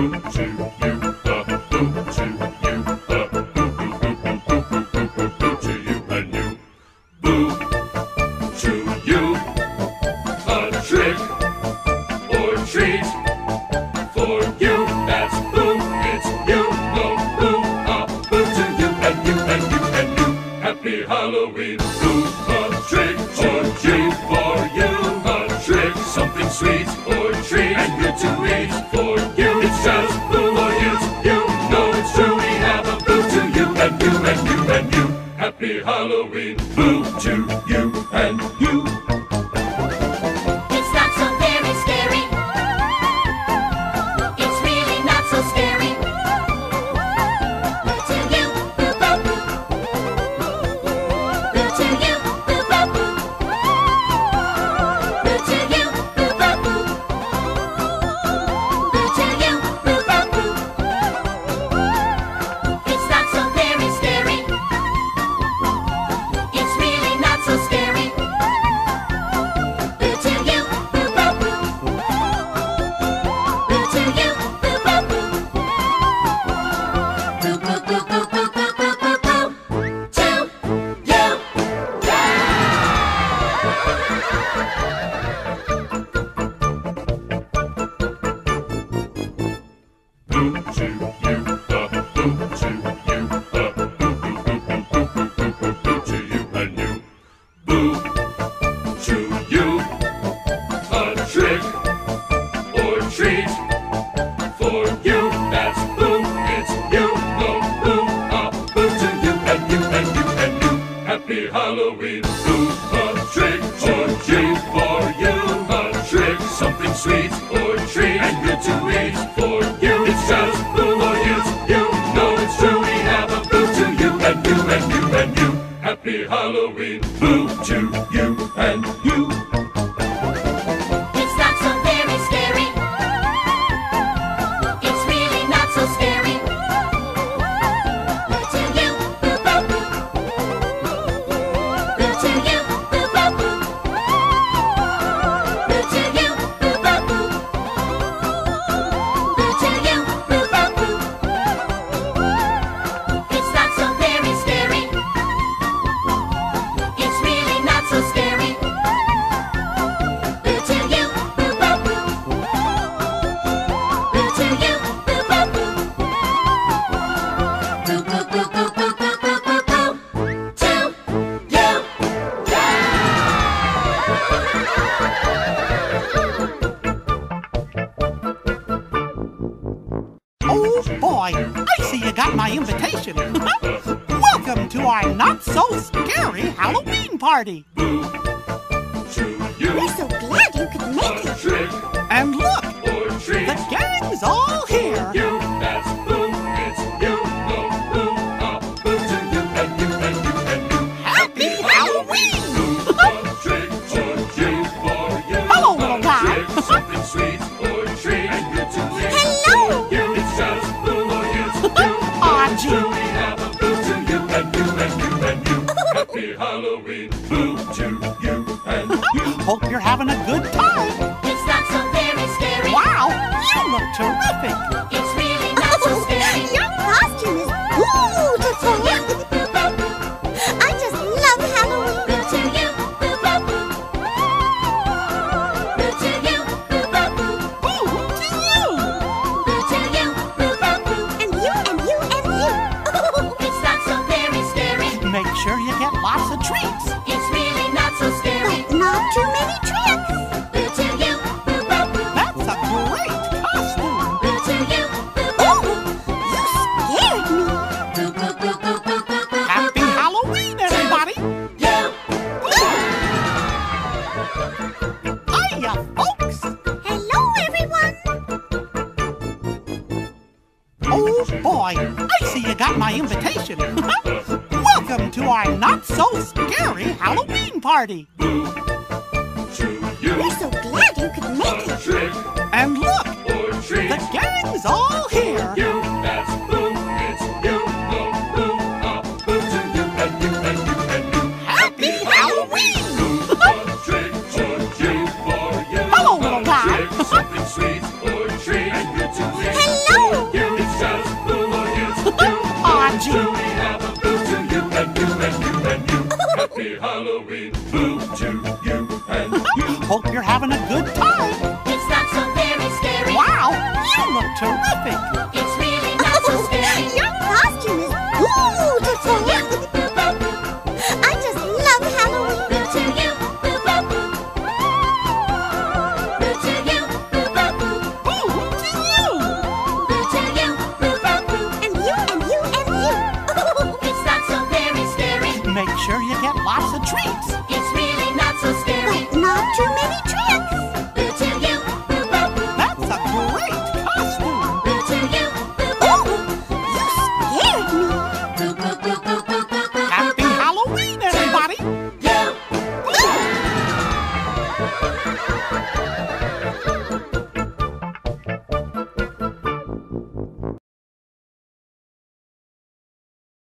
boo to you, boo to you, boo to you and you. Boo to you, a trick or treat for you. That's boo, it's you, no boo, boo to you and you and you and you. Happy Halloween, boo, a trick or treat for you. A trick, something sweet or treat, and good to eat for you. It's just boo for you, know it's true. We have a boo to you and you and you and you. Happy Halloween, boo to you and you. It's not so very scary. It's really not so scary. Boo to you, boo boo boo. Boo to you, boo boo boo. Boo to you, boo boo boo. Boo to you, boo boo boo. It's not so very scary. It's really not so scary. Boo to you, boo boo boo. Boo to you, boo boo boo. Boo boo boo boo boo boo boo boo boo. To you, Boo to you, boo to you, boo to you and you. Boo to you, a trick or treat for you. That's boo, it's you, no boo, boo to you and you and you and you. Happy Halloween, boo, a trick or treat for you. A trick, something sweet or treat, and good to eat for you. It's just boo for you, know it's true. We have a boo to you and you and you and you. Happy Halloween, boo to you and you. it's not so very scary. It's really not so scary. Boo to you, boo boo boo. Boo to you, boo boo boo. Boo to you, boo boo boo. Boo to you, boo boo boo. It's not so very scary. It's really not so scary. Boo to you, boo boo boo. Boo to you, boo boo boo. Boo boo boo boo boo boo boo boo boo. To you. Oh boy, I see you got my invitation. Welcome to our not-so-scary Halloween party. Boo to you, We're so glad you could make a it. trick And look, or treat. the gang's all here. You, that's boo, it's you, no boo, boo to you and you and you and you. Happy Halloween! A trick or treat for you. Hello, little A guy. trick, something sweet or treat, and good to eat Hello. for you. It's just boo for you, Aw, know it's gee. true. We have a boo to you and you and you and you. Happy Halloween, boo to you and you. Hope you're having a good time. It's not so very scary. Wow, you look terrific. It's really not so scary. Your costume is beautiful. I just love Halloween. Boo to you, boo boo boo. Boo to you, boo boo boo. Boo to you. Boo to you, boo boo boo. And you and you and you. It's not so very scary. Make sure you get lots of treats. It's really not so scary. But not too many tricks. Boo to you, boo boo boo. That's a great costume. Boo to you, boo boo Oh, boo. you scared me. Boo boo boo boo boo boo boo. Happy Halloween, everybody. You. Hiya, folks. Hello, everyone. Oh boy, I see you got my invitation. Welcome to our not-so-scary Halloween party. Boo to you, We're so glad you could make a it. trick And look, or treat. the gang's all here. You, that's boo, it's you, no boo, boo to you and you and you and you. Happy Halloween! A trick or treat for you. Hello, little guy. A trick, something sweet or treat, and good to eat. Hello, Halloween. Boo to you and you. Hope you're having a good